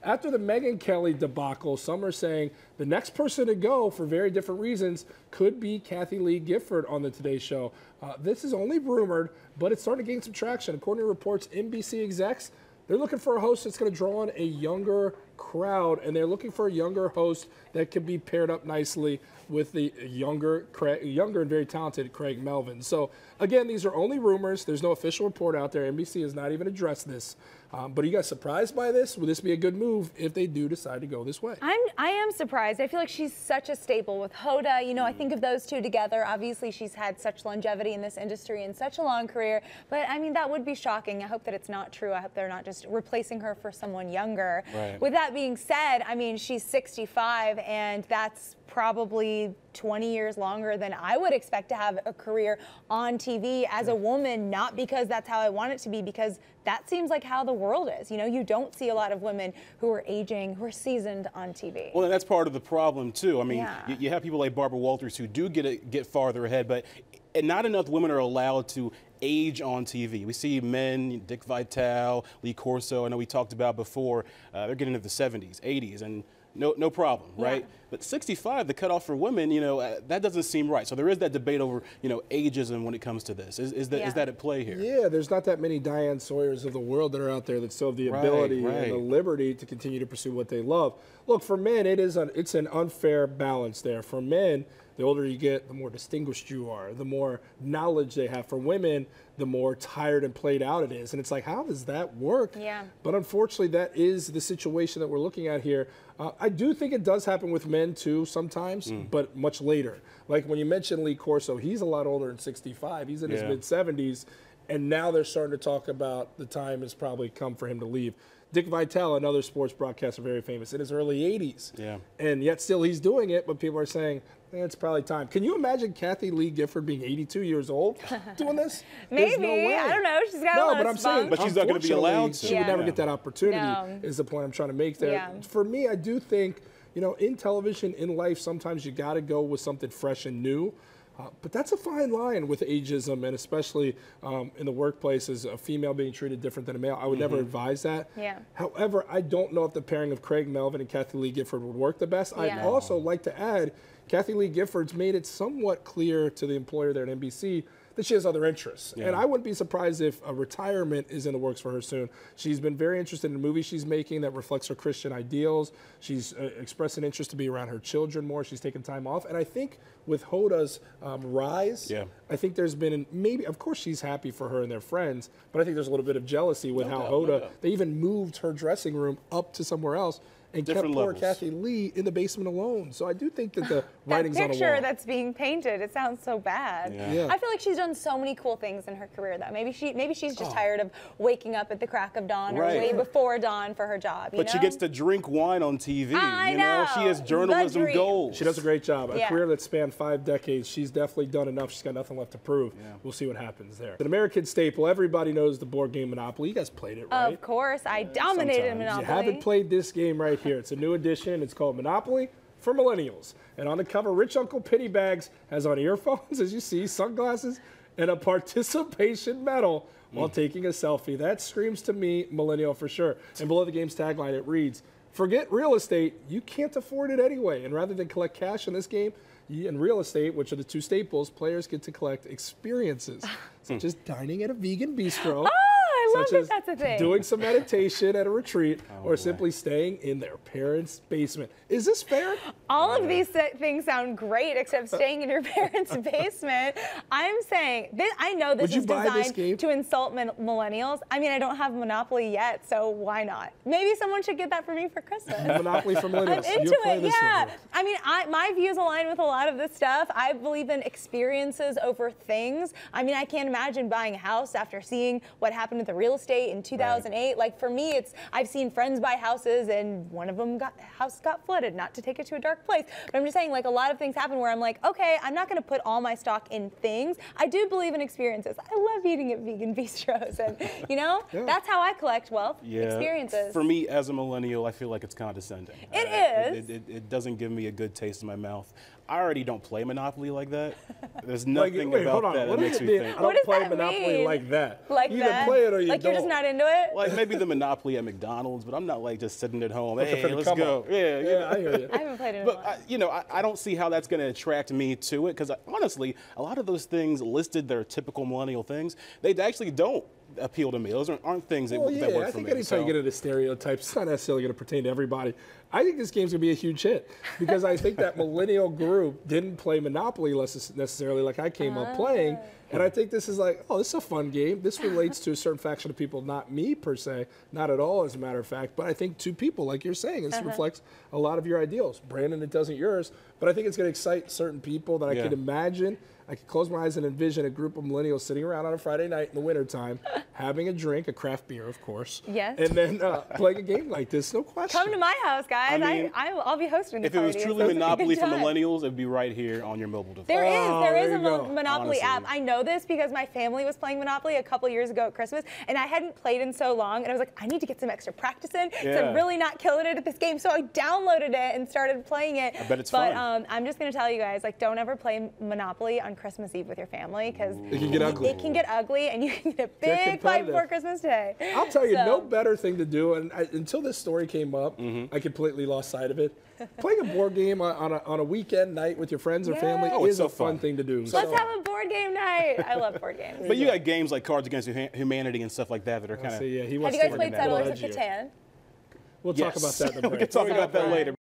after the Megyn Kelly debacle, some are saying the next person to go for very different reasons could be Kathie Lee Gifford on the Today Show. This is only rumored, but it's starting to gain some traction. According to reports, NBC execs, they're looking for a host that's going to draw on a younger crowd, and they're looking for a younger host that can be paired up nicely with the younger and very talented Craig Melvin. So, again, these are only rumors. There's no official report out there. NBC has not even addressed this. But are you guys surprised by this? Would this be a good move if they do decide to go this way? I am surprised. I feel like she's such a staple with Hoda. You know, I think of those two together. Obviously, she's had such longevity in this industry and such a long career. But, I mean, that would be shocking. I hope that it's not true. I hope they're not just replacing her for someone younger. Right. With that being said, I mean, she's 65, and that's probably 20 years longer than I would expect to have a career on TV as a woman, not because that's how I want it to be, because that seems like how the world is. You know, you don't see a lot of women who are aging, who are seasoned on TV. Well, and that's part of the problem, too. I mean, Yeah. you have people like Barbara Walters who do get farther ahead, but not enough women are allowed to age on TV. We see men, Dick Vitale, Lee Corso, I know we talked about before, they're getting into the 70s, 80s, and no problem, right? Yeah. But 65, the cutoff for women, you know, that doesn't seem right. So there is that debate over, you know, ageism when it comes to this. Is that at play here? Yeah, there's not that many Diane Sawyers of the world that are out there that still have the ability and the liberty to continue to pursue what they love. Look, for men, it's an unfair balance there. For men, the older you get, the more distinguished you are, the more knowledge they have. For women, the more tired and played out it is. And it's like, how does that work? Yeah. But unfortunately, that is the situation that we're looking at here. I do think it does happen with men, too, sometimes, but much later. Like when you mentioned Lee Corso, he's a lot older than 65. He's in his mid-70s, and now they're starting to talk about the time has probably come for him to leave. Dick Vitale, another sports broadcaster, very famous, in his early 80s. Yeah. And yet still he's doing it, but people are saying, it's probably time. Can you imagine Kathie Lee Gifford being 82 years old doing this? Maybe. No way. I don't know. She's got a lot but of I'm saying, But she's not going to be allowed to. She would never get that opportunity, No. is the point I'm trying to make there. Yeah. For me, I do think, you know, in television, in life, sometimes you got to go with something fresh and new. But that's a fine line with ageism, and especially in the workplace as a female being treated different than a male. I would never advise that. Yeah. However, I don't know if the pairing of Craig Melvin and Kathie Lee Gifford would work the best. I'd also like to add, Kathie Lee Gifford's made it somewhat clear to the employer there at NBC that she has other interests. Yeah. And I wouldn't be surprised if a retirement is in the works for her soon. She's been very interested in movies she's making that reflects her Christian ideals. She's expressed an interest to be around her children more. She's taken time off. And I think with Hoda's rise, I think there's been, maybe, of course she's happy for her and their friends, but I think there's a little bit of jealousy with how Hoda, they even moved her dressing room up to somewhere else and kept poor Kathie Lee in the basement alone. So I do think that the writing's on the wall. That picture that's being painted, it sounds so bad. Yeah. I feel like she's done so many cool things in her career, though. Maybe she's just tired of waking up at the crack of dawn or way before dawn for her job. But she gets to drink wine on TV. I you know, she has journalism goals. She does a great job. A career that spanned 5 decades. She's definitely done enough. She's got nothing left to prove. We'll see what happens there. An American staple. Everybody knows the board game Monopoly. You guys played it, right? Of course. I dominated Monopoly. You haven't played this game right here. It's a new edition. It's called Monopoly for Millennials. And on the cover, Rich Uncle Pennybags has on earphones, as you see, sunglasses, and a participation medal while taking a selfie. That screams to me millennial for sure. And below the game's tagline, it reads, "Forget real estate, you can't afford it anyway." And rather than collect cash in this game, in real estate, which are the two staples, players get to collect experiences, such as dining at a vegan bistro. Such as that's a thing. Doing some meditation at a retreat, or simply staying in their parents' basement. Is this fair? All of these things sound great, except staying in your parents' basement. I'm saying, I know this is designed to insult millennials. I mean, I don't have Monopoly yet, so why not? Maybe someone should get that for me for Christmas. Monopoly for Millennials. I'm into it, yeah. I mean, my views align with a lot of this stuff. I believe in experiences over things. I mean, I can't imagine buying a house after seeing what happened with the real estate in 2008. Like for me, I've seen friends buy houses and one of them house got flooded, not to take it to a dark place. But I'm just saying, like, a lot of things happen where I'm like, okay, I'm not going to put all my stock in things. I do believe in experiences. I love eating at vegan bistros, and you know, that's how I collect wealth. Experiences. For me, as a millennial, I feel like it's condescending. It is. It doesn't give me a good taste in my mouth. I already don't play Monopoly like that. There's nothing wait, hold about on. that What that does makes it me mean? think. I What don't does play that Monopoly mean? like that. Like you that? either play it or you like don't. you're just not into it? Like maybe the Monopoly at McDonald's, but I'm not like just sitting at home. Looking for Hey, the let's come go. up. Yeah, you know. I hear you. I haven't played it in a But while. I don't see how that's going to attract me to it because honestly, a lot of those things listed, their typical millennial things, they actually don't appeal to me. Those aren't things that, Well, that yeah, work I for think me. anytime you get into stereotypes, it's not necessarily going to pertain to everybody. I think this game's going to be a huge hit because I think that millennial group didn't play Monopoly necessarily like I came up playing. And I think this is like, oh, this is a fun game. This relates to a certain faction of people, not me per se, not at all as a matter of fact, but I think to people, like you're saying, this reflects a lot of your ideals. Brandon, it doesn't yours, but I think it's going to excite certain people that I can imagine. I could close my eyes and envision a group of millennials sitting around on a Friday night in the wintertime, having a drink, a craft beer, of course. Yes. And then playing a game like this, no question. Come to my house, guys. I mean, I'll be hosting the If it was party. truly Sounds like a Monopoly good for time. millennials, it'd be right here on your mobile device. There is there a you go. Monopoly app. Honestly. I know this because my family was playing Monopoly a couple years ago at Christmas, and I hadn't played in so long, and I was like, I need to get some extra practice in because Yeah. I'm really not killing it at this game. So I downloaded it and started playing it. I bet it's but, fun. I'm just gonna tell you guys, like, don't ever play Monopoly on Christmas Eve with your family because It can get ugly. It can get ugly, and you can get a Get big fight competitive. before Christmas Day. I'll tell you, So- no better thing to do, and until this story came up, I completely lost sight of it. Playing a board game on a weekend night with your friends or family Yeah. Oh, it's is so a fun fun. thing to do. Let's So- have a board game night. I love board games. But you got games like Cards Against Humanity and stuff like that that are kind So, of. yeah, he Have wants you guys to played get a little Settlers of edgier. Catan? We'll talk about that in the we break. can talk about that later.